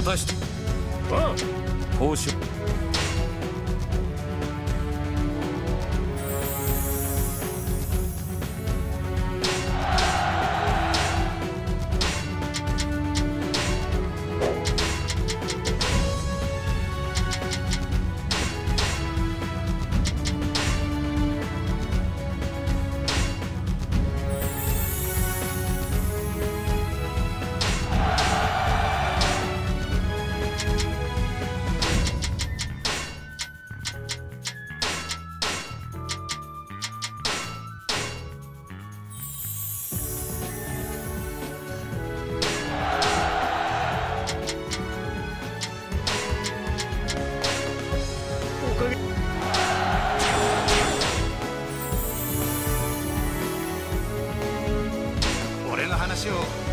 たして報酬。 俺の話を。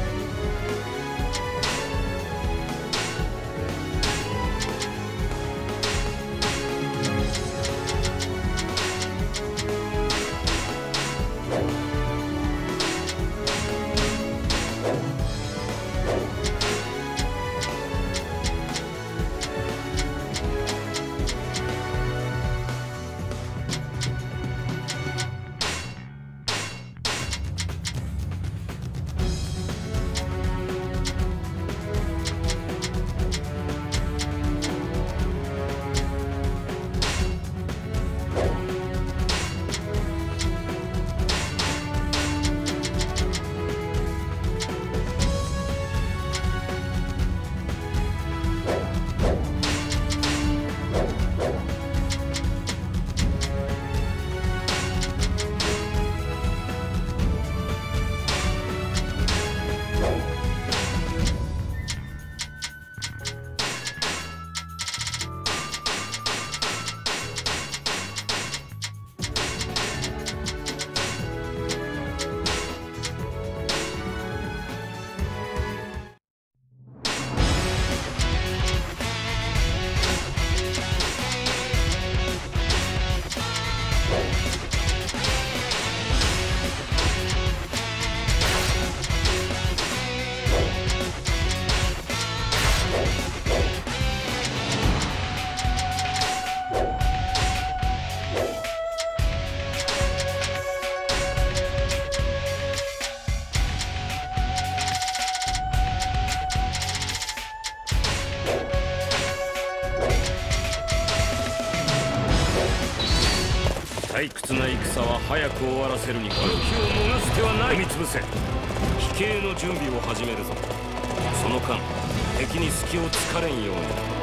退屈な戦は早く終わらせるにか、時を逃す手はない。踏み潰せ。飛型の準備を始めるぞ。その間敵に隙を突かれんように。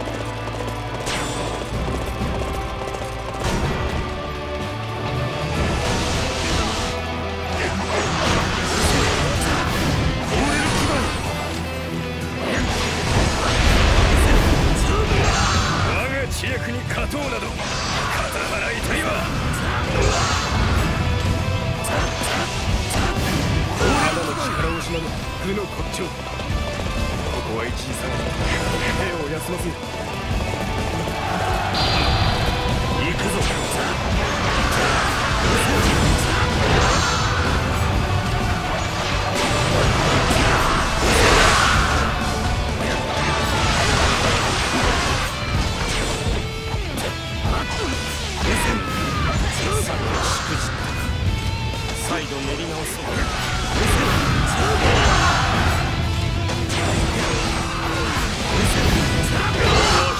知略に勝とうなど肩払いたいわ。体の力を失う愚の骨頂。ここは一時下がり手を休ませる。行くぞ。再度練り直そう。終わ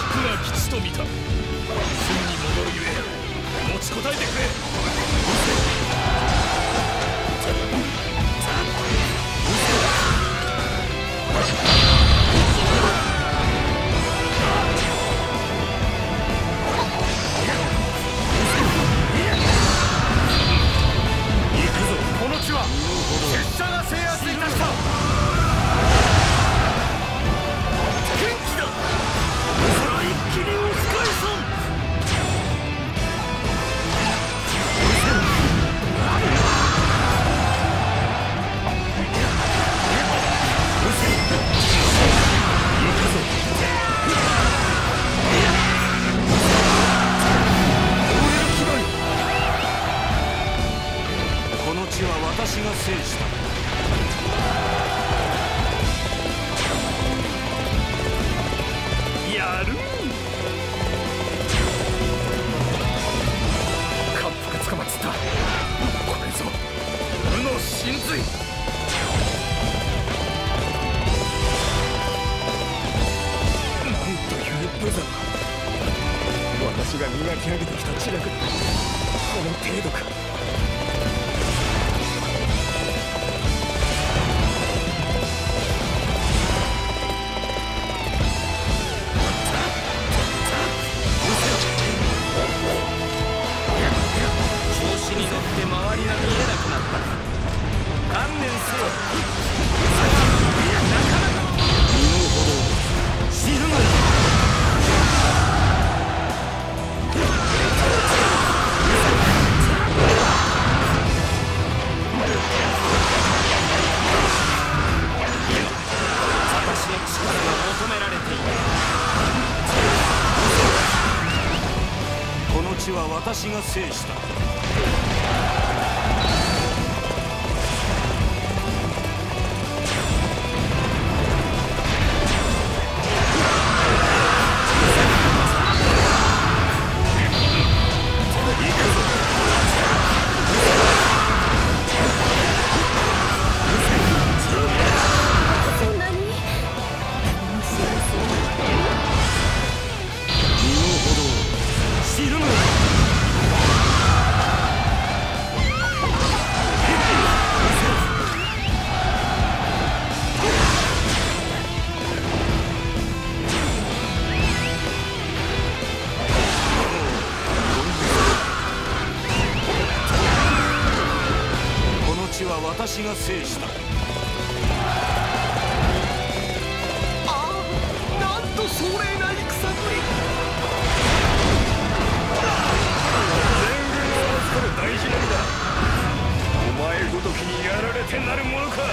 私が磨き上げてきた知略この程度か。 私が制した。私が制した。 ああ、なんと壮麗な戦ぶり。 全軍を預かる大事なりだ。お前ごときにやられてなるものか。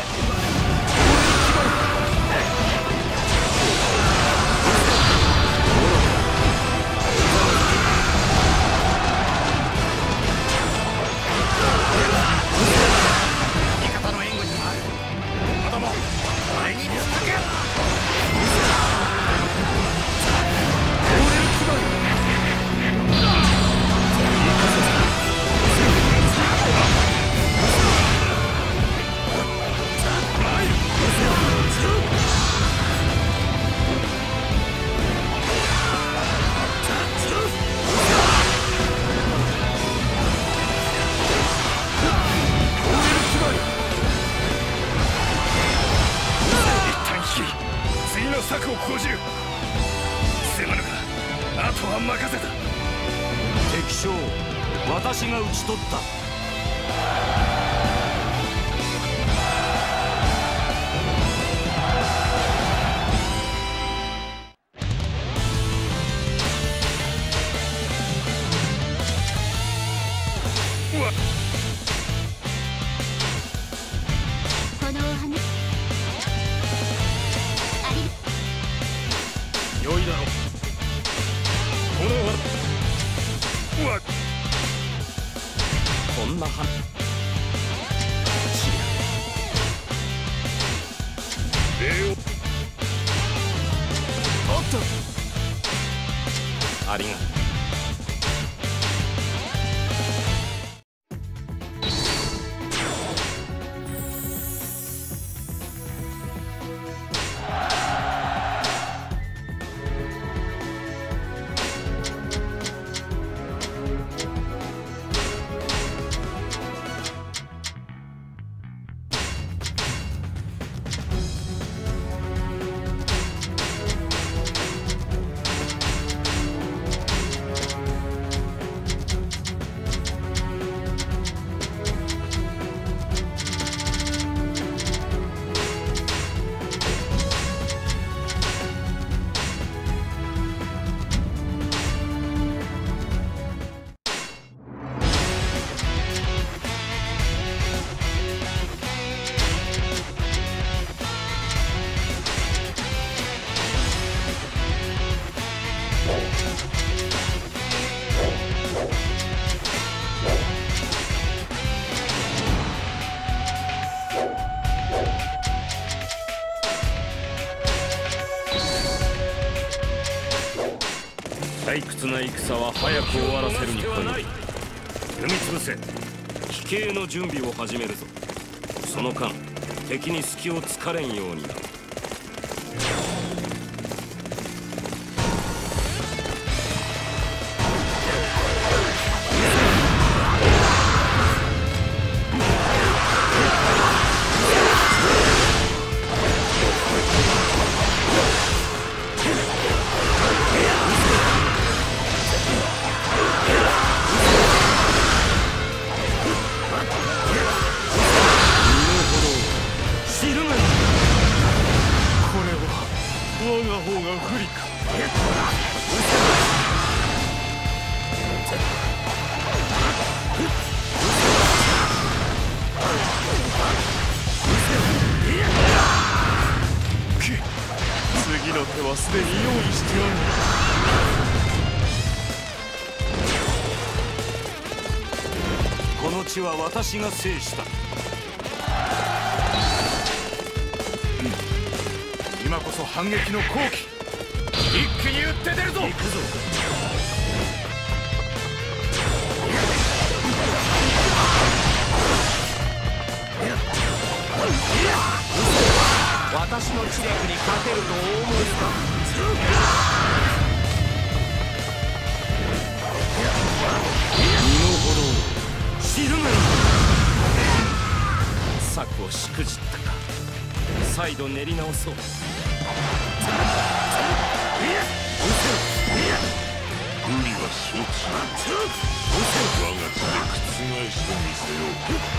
策を講じる。すまぬか、あとは任せた。敵将、私が討ち取った。こんな話おっとありがとう。退屈な戦は早く終わらせるに限る。踏み潰せ。飛型の準備を始めるぞ。その間敵に隙を突かれんようにな。 地は私が制した。 今こそ反撃の好機。一気に打って出るぞ。行くぞ。 私の知略に勝てるとお思いですか。 身の程を知るがいい。策をしくじったか。再度練り直そう。 無理は承知。我が手で覆してみせよう。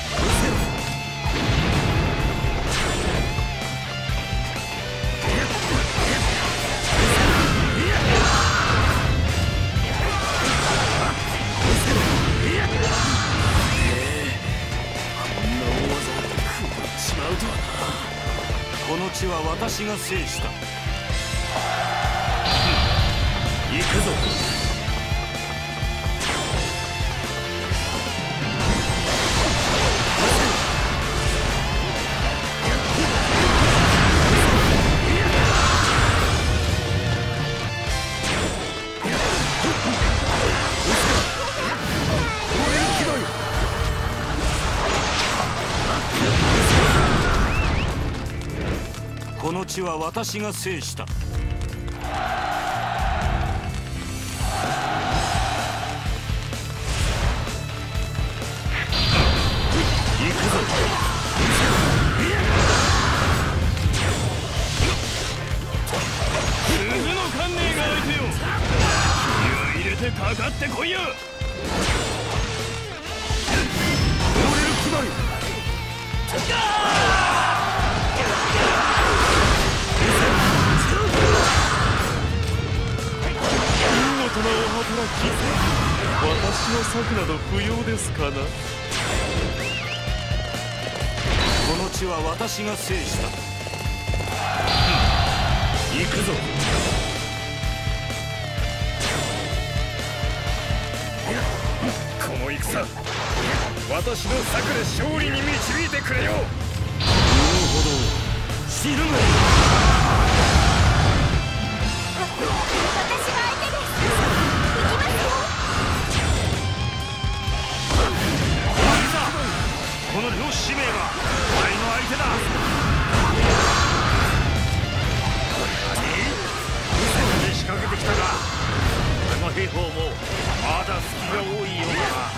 この地は私が制した。行くぞ。この地は私が制した。 かかってこいよ。 見事なお働き。私の策など不要ですかな。 この地は私が制した。行くぞ。 この戦、私の策で勝利に導いてくれよ。 身の程を知るがいい。 私が相手です。行きますよ。 この両使命がお前の相手だ。 仕掛けてきたが、この兵法もまだ隙が多いようだな。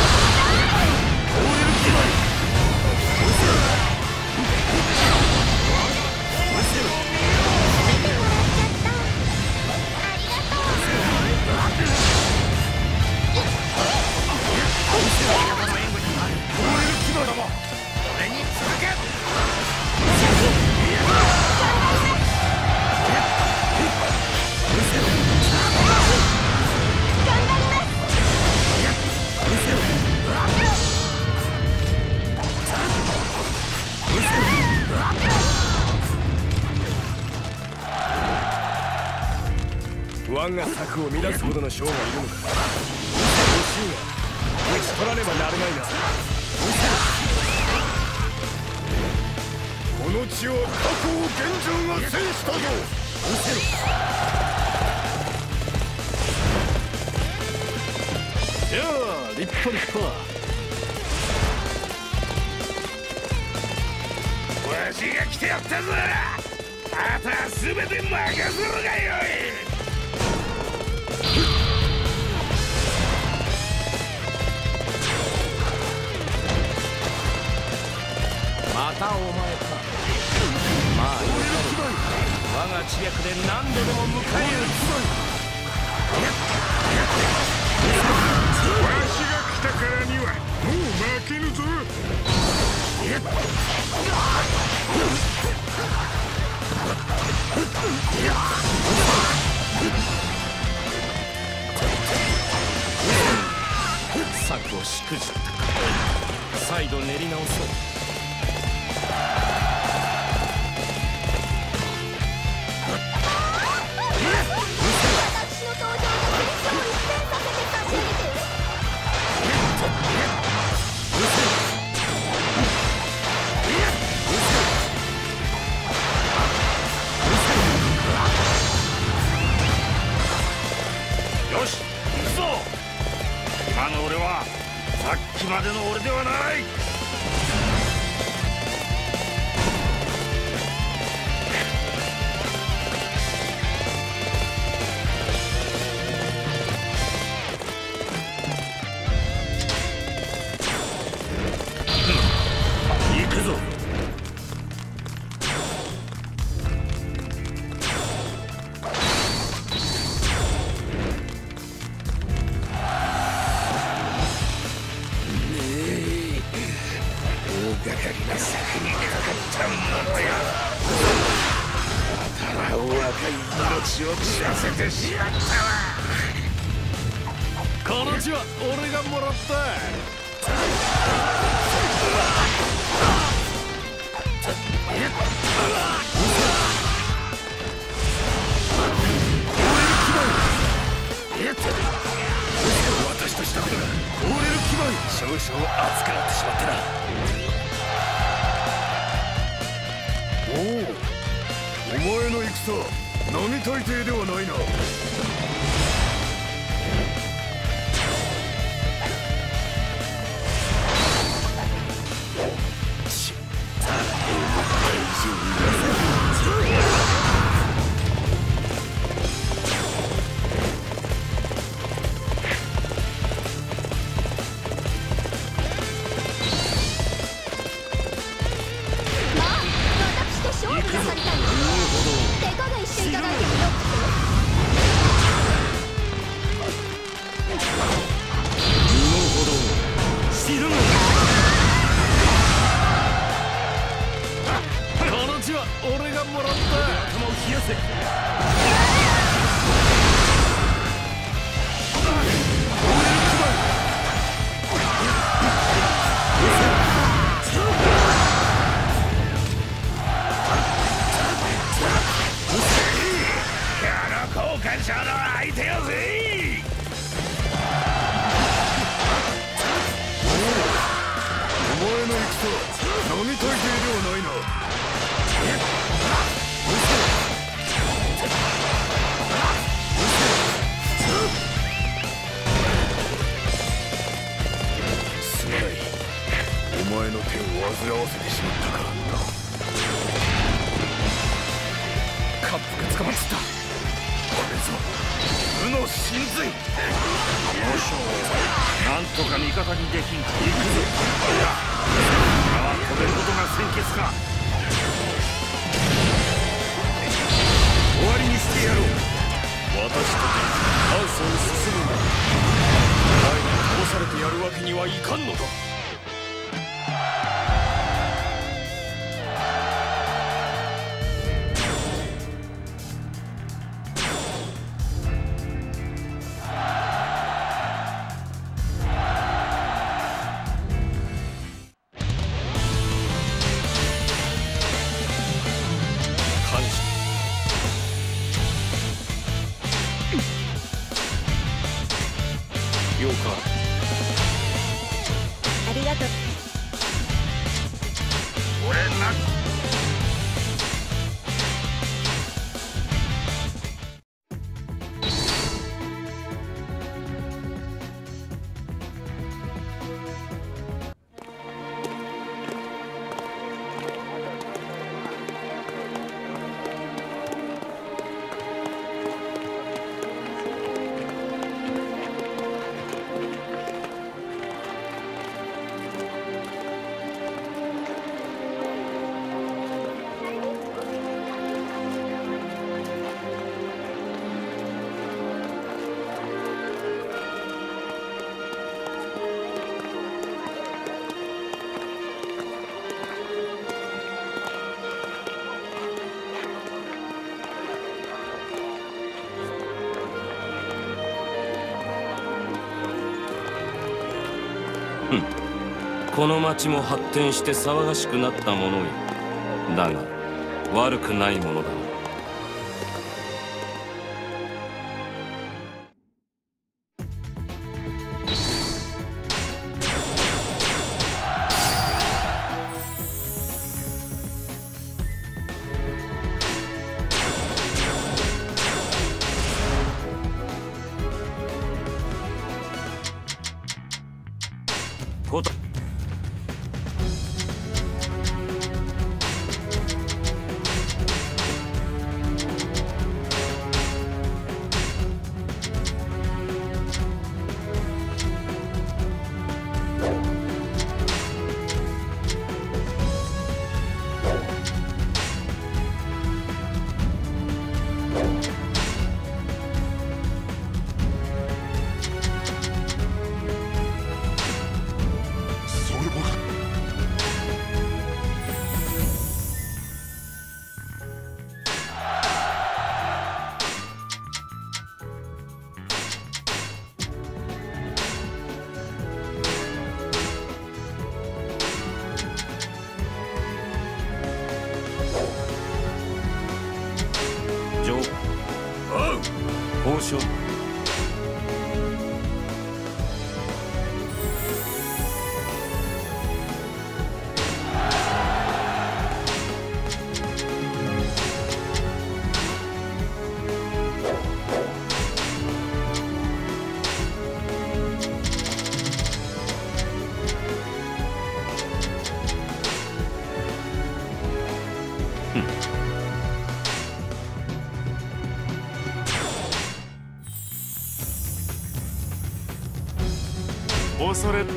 我が策を乱すほどの将がいるのか。討ち取らねばなるまいな。この地を過去を現状が制したぞ。 いやあ、立派立派。 わしが来てやったぞ。あとは全て任せるがよい。 またお前か。まあよかろう。我が知略で何度でも迎え撃つぞ。 わしが来たからにはもう負けぬぞ。 策をしくじったか。再度練り直そう。 私の登場で戦争を一変させて差し上げて。 し嘘。今の俺はさっきまでの俺ではない。行くぞ。大掛かりな策にかかったものや。たらお若い命を散らせてしまったわ。 この血は俺がもらった。 私としたことが凍れる気分。少々熱くなってしまってな。お前の戦並大抵ではないな。お前の手を煩わせてしまったか。カップが捕まっちった。これぞ無の神髄。よしなんとか味方にできんか。行くぞ。いや今は止めることが先決か。終わりにしてやろう。 私とてアースを進むんだ。前に倒されてやるわけにはいかんのだ。 ありがとう。 俺なこの町も発展して騒がしくなったものよ。だが悪くないものだな。 こと交渉恐れ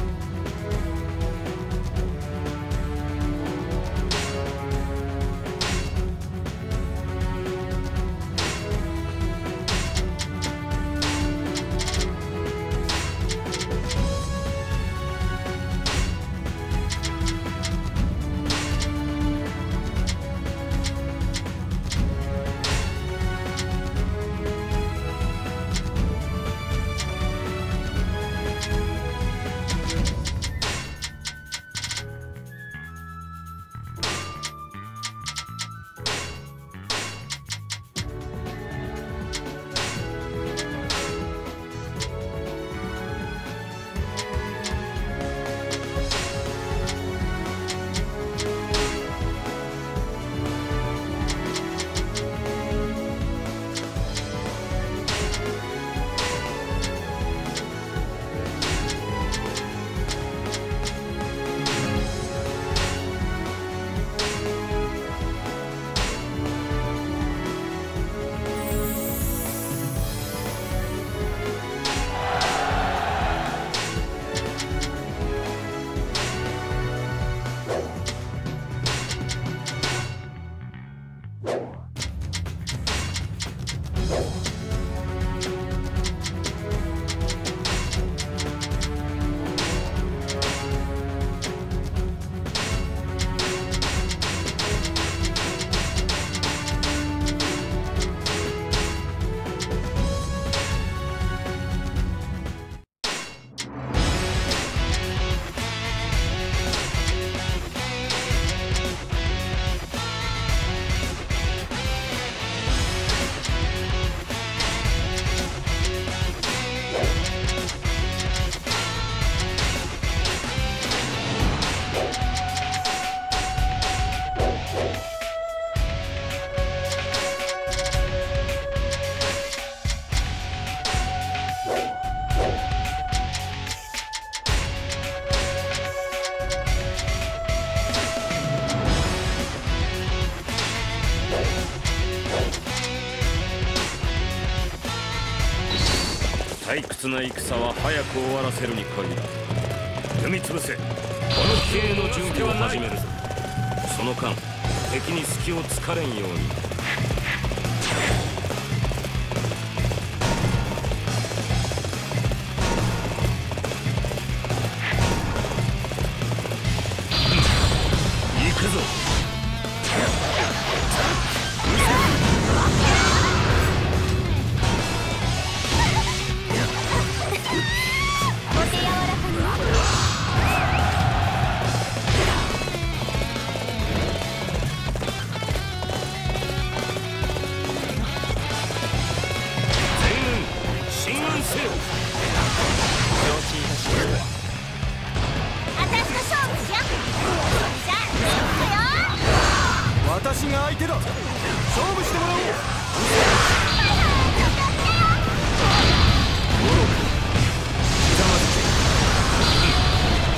退屈な戦は早く終わらせるに限らず踏み潰せこの騎兵の準備を始めるぞ。その間敵に隙を突かれんように。行くぞ。 私が相手だ。勝負してもらおう。 ゴロクひざまずけ。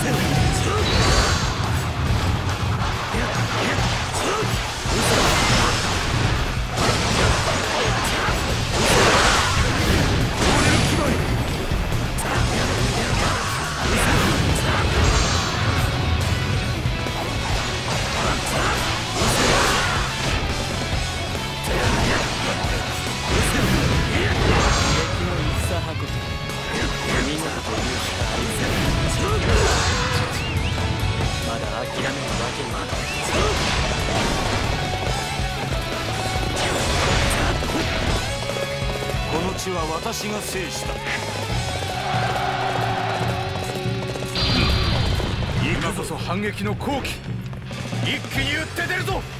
私が制した。今こそ反撃の好機。一気に打って出るぞ。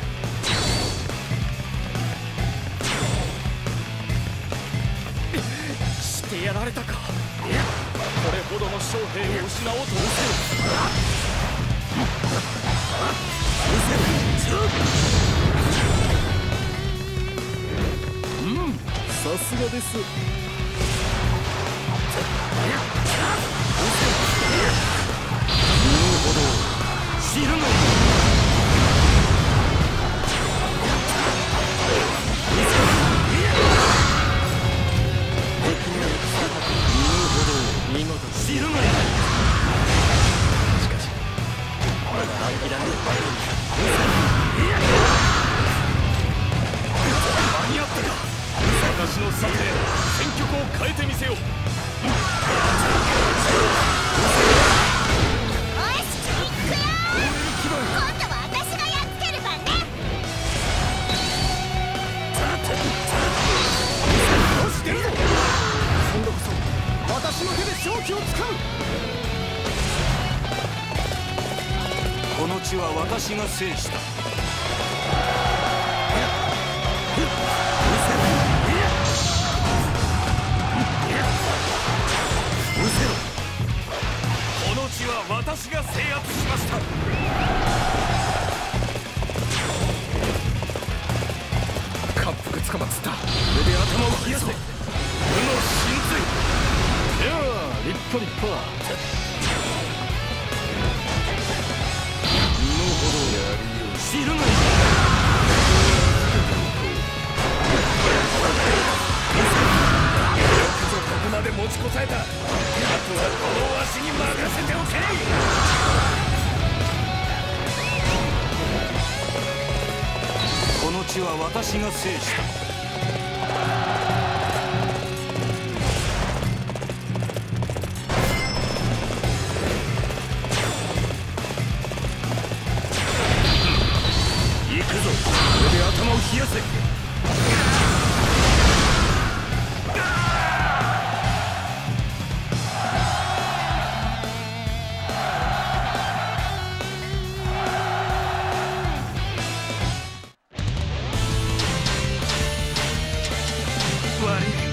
してやられたか。これほどの将兵を失おうとせよ。 さすがです。 知るのだ。見事知るのだ。しかしまだ諦める前に間に合ったか。私の策で戦局を変えてみせよう。私の手で勝機をつかむ。この地は私が制した。この地は私が制圧しました。感服つかまつった。これで頭を冷やせ。無の神髄。いやー、立派立派。のほどやりよう。知るのだ。よくぞここまで持ちこたえた。あとはこのわしに任せておけ。この地は私が制した。頭を冷やせ。悪い。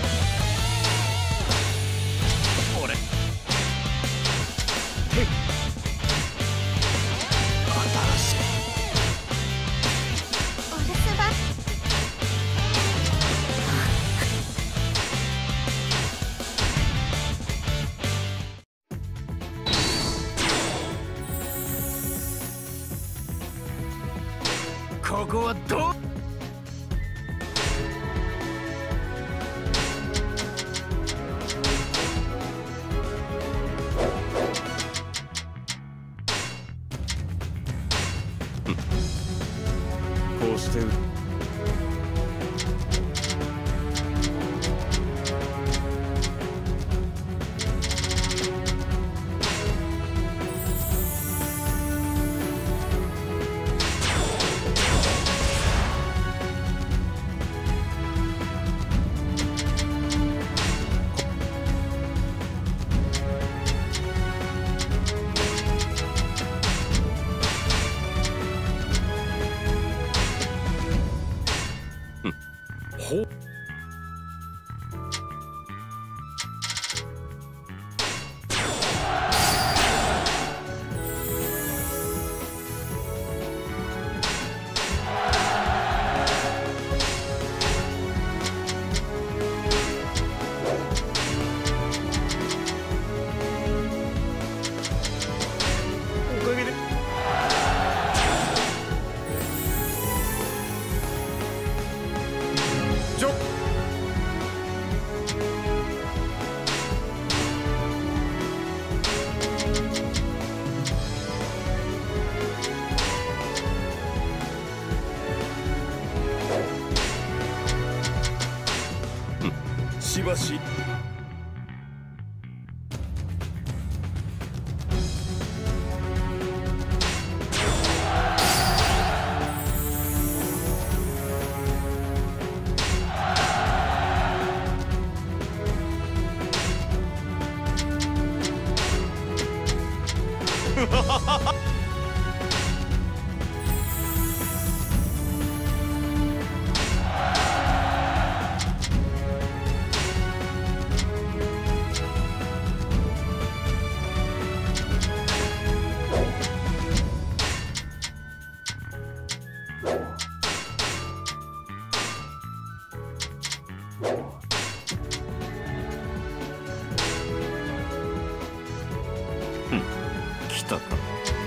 俺。新しい。ここはどう。こうしてほう。 麗しい。 来たか。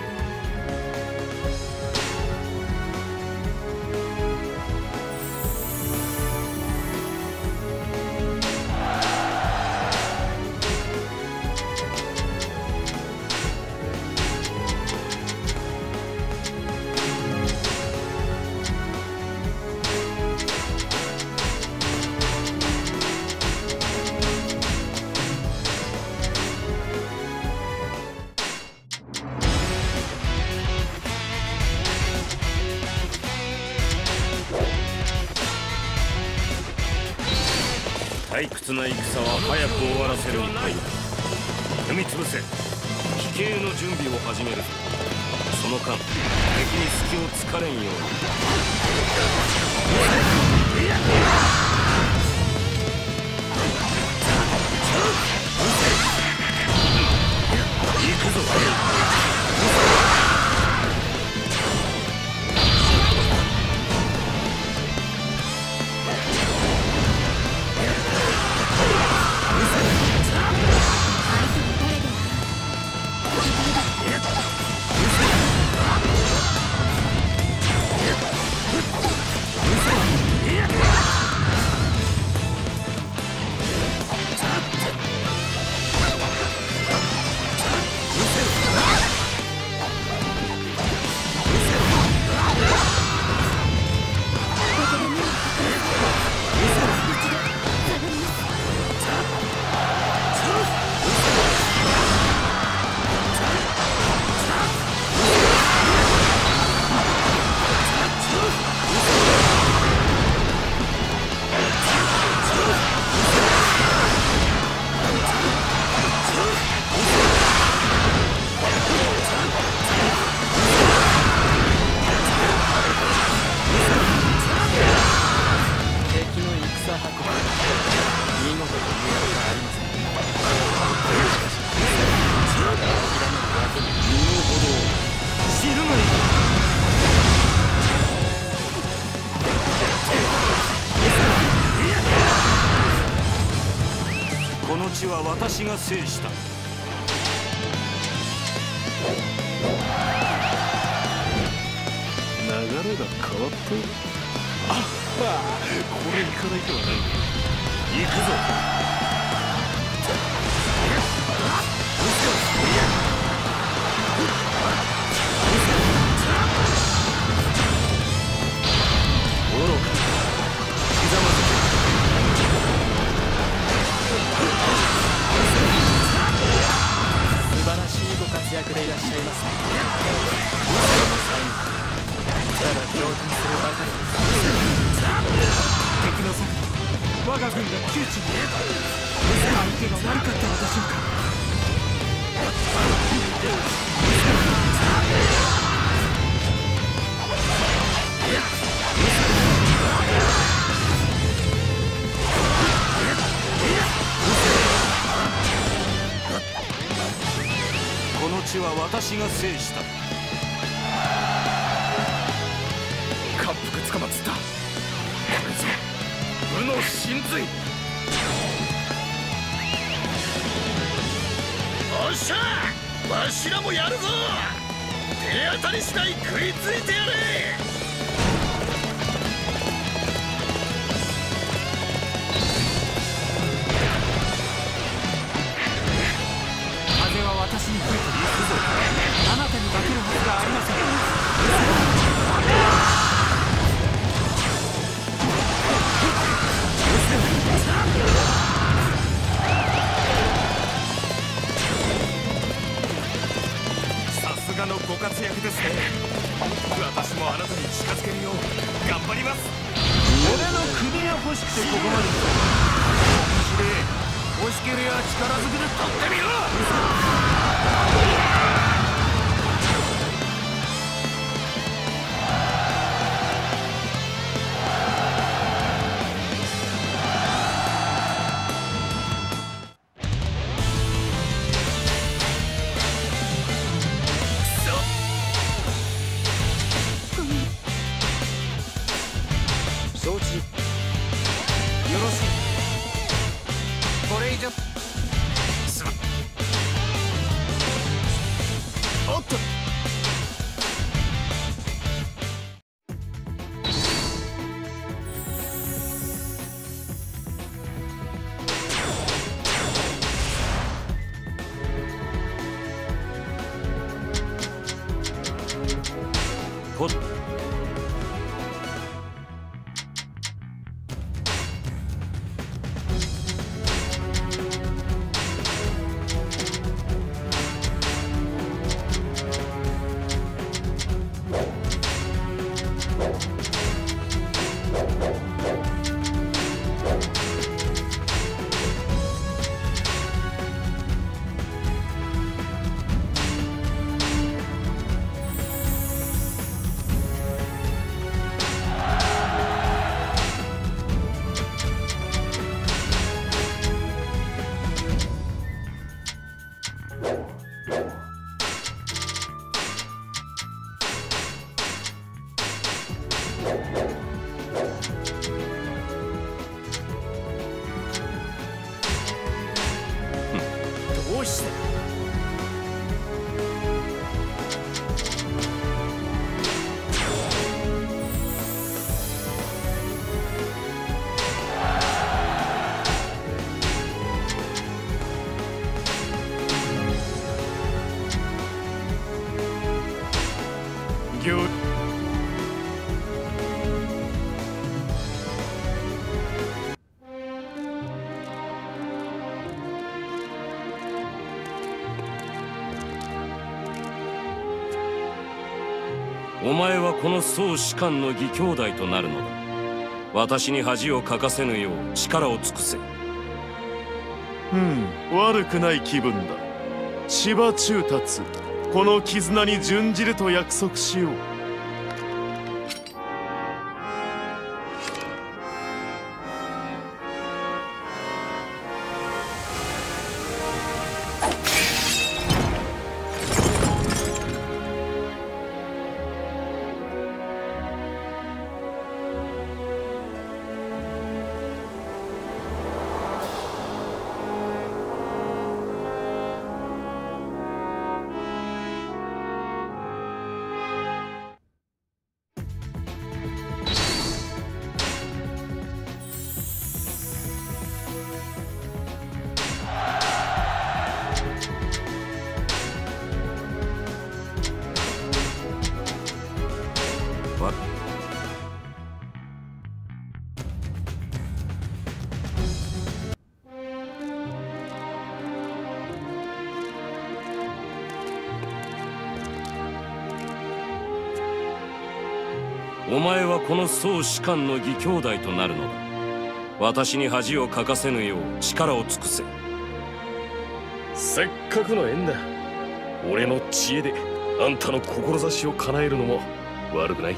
退屈な戦は早く終わらせるに来い。踏み潰せ。飛型の準備を始めるぞ。その間敵に隙を突かれんように。行くぞ。この地は私が制した。 流れが変わった。あっ、これ行かない手はない。 行くぞ。愚か。ひざまずけ。 素晴らしいご活躍でいらっしゃいますね。ただ驚嘆するばかりです。 敵の策、我が軍が窮地に。相手が悪かったのでしょうか。 この地は私が制した。 感服つかまつった。これぞ武の神髄。おっしゃ、わしらもやるぞ。手当たり次第食いついてやれ。風は私に吹いていくぞ。あなたに負けるはずがありません。 がのご活躍ですね。私もあなたに近づけるよう頑張ります。俺の首が欲しくてここまで来た。欲しけりゃ力ずくで取ってみろ。承知。よろしい。これ以上すまん。おっと。 ほっ。 どうして？ お前はこの宗士官の義兄弟となるのだ。私に恥をかかせぬよう力を尽くせ。 悪くない気分だ。芝中達、この絆に準じると約束しよう。 お前はこの宗士官の義兄弟となるのだ。私に恥をかかせぬよう力を尽くせ。 せっかくの縁だ。俺の知恵であんたの志を叶えるのも悪くない。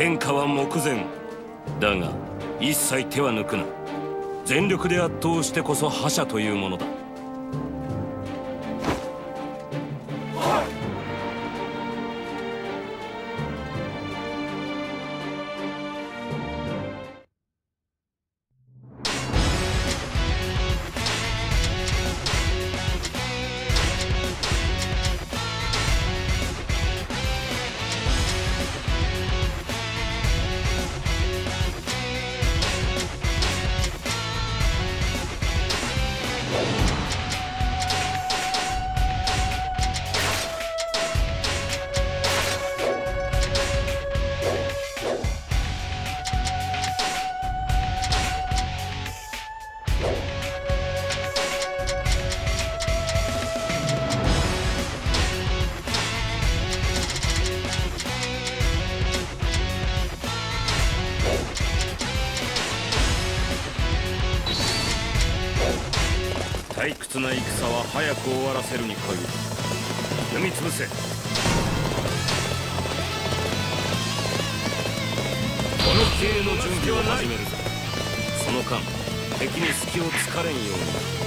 天下は目前だが一切手は抜くな。全力で圧倒してこそ覇者というものだ。退屈な戦は早く終わらせるに限る。踏み潰せ。この気鋭の準備を始めるぞ。その間敵に隙を突かれんように。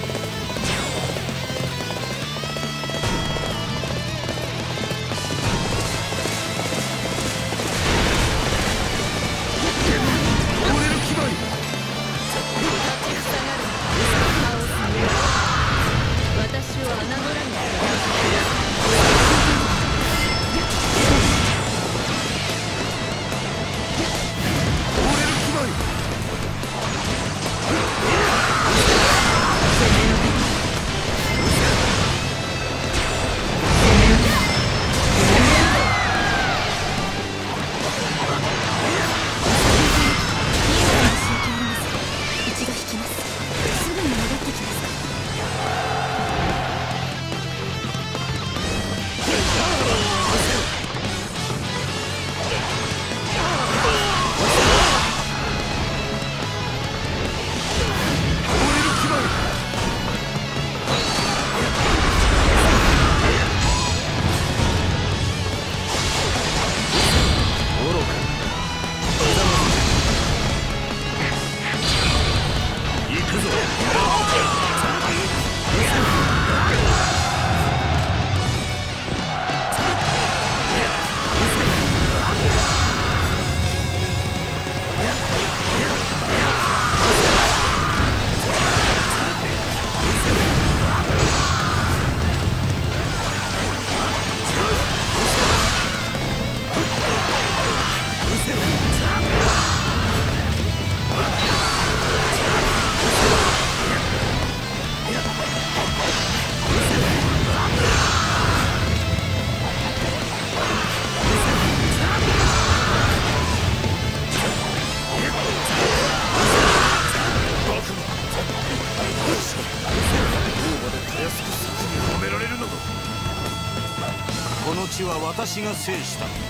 この地は私が制した。 も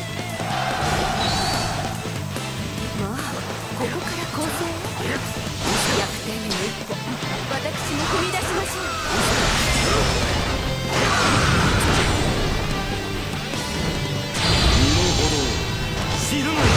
うここから攻勢へ。逆転への一歩、私も踏み出しましょう。 身の程知るな。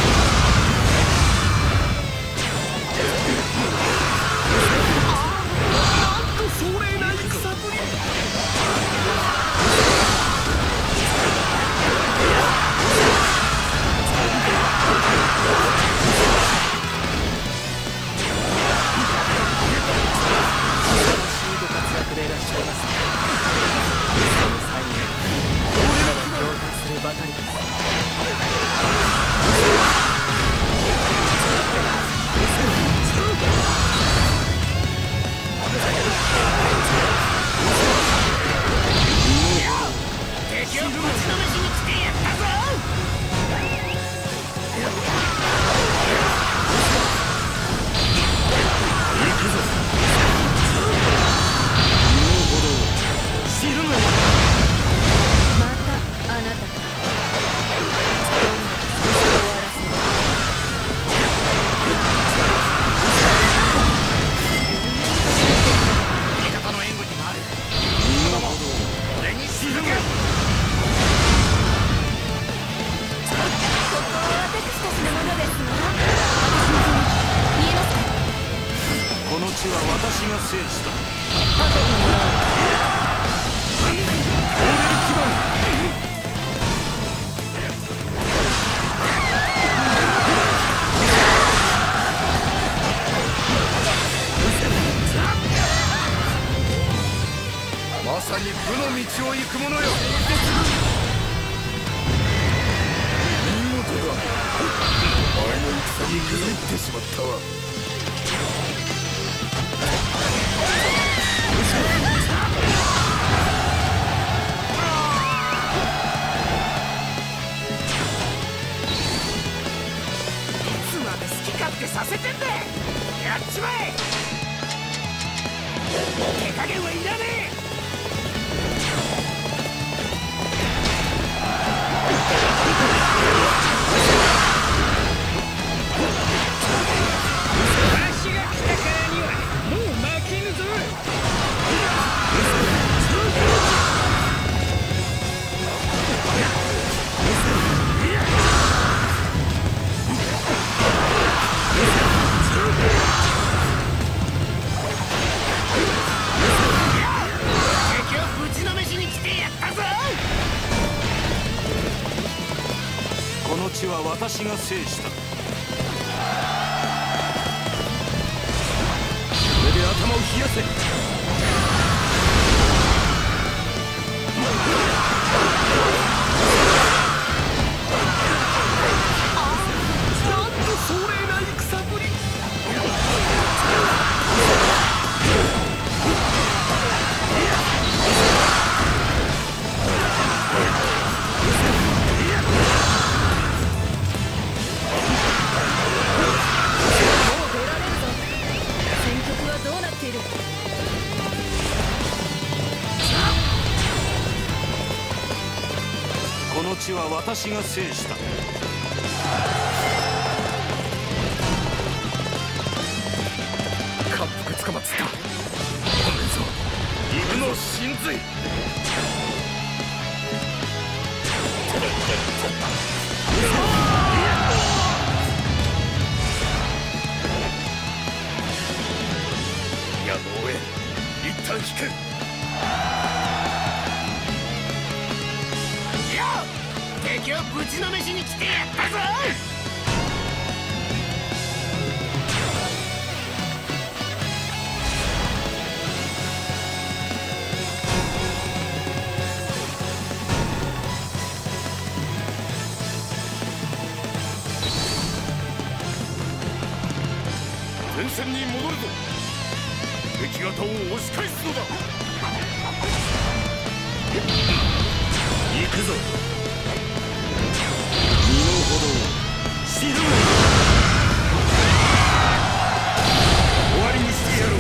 でいらっしゃいます。 地は私が制した。まさに武の道を行く者よ。見事だ。お前の戦に狂ってしまったわ。 いつまで好き勝手させてんだ。やっちまえ。手加減はいらねえ。 この地は私が制した。これで頭を冷やせ。この地は私が制した。 滑腹捕まつった。これぞイブの神髄。やむをえん。一旦引く。敵をぶちのめしに来てやったぞ。前線に戻るぞ。敵方を押し返すのだ。行くぞ。身の程を知るがいい。終わりにしてやろう。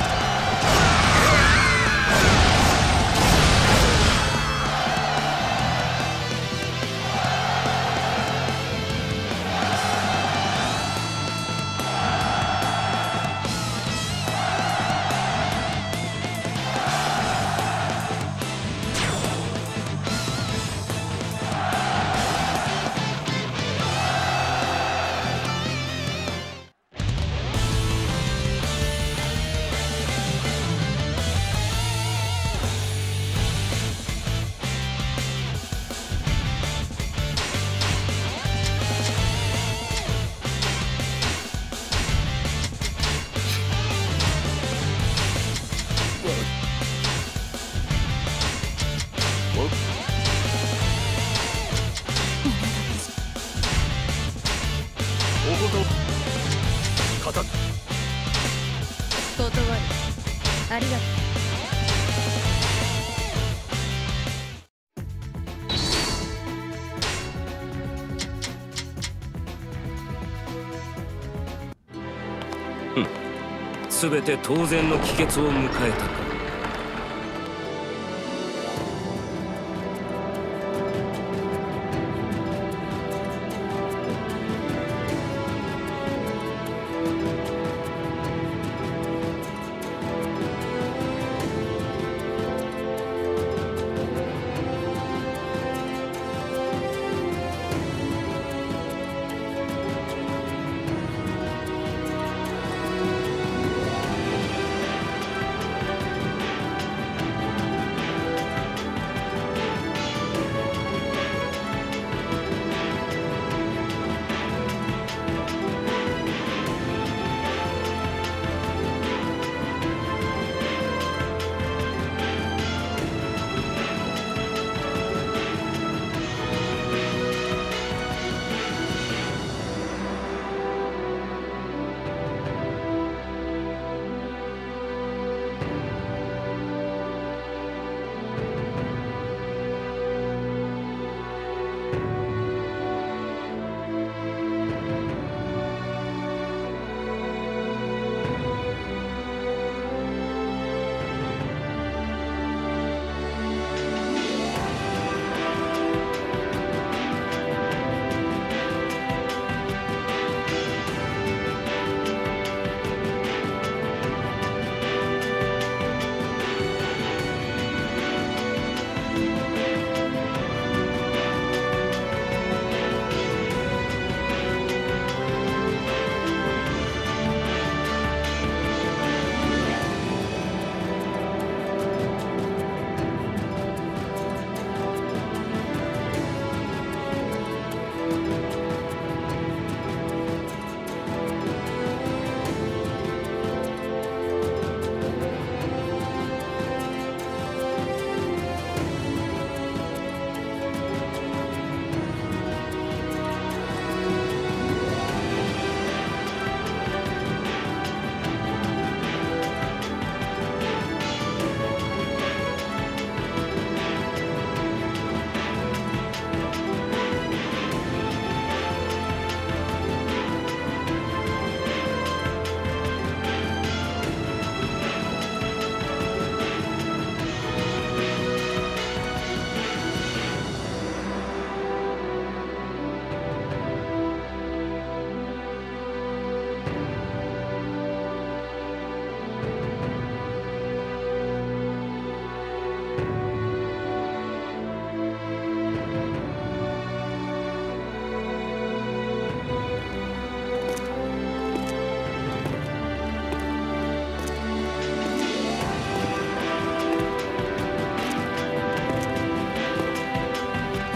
断る。ありがとう。 全て当然の帰結を迎えたか。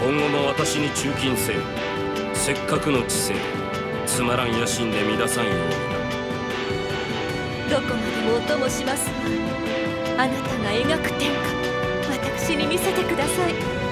今後も私に忠勤せよ。せっかくの知性、つまらん野心で乱さんようにどこまでもお供しますわ。あなたが描く天下、私に見せてください。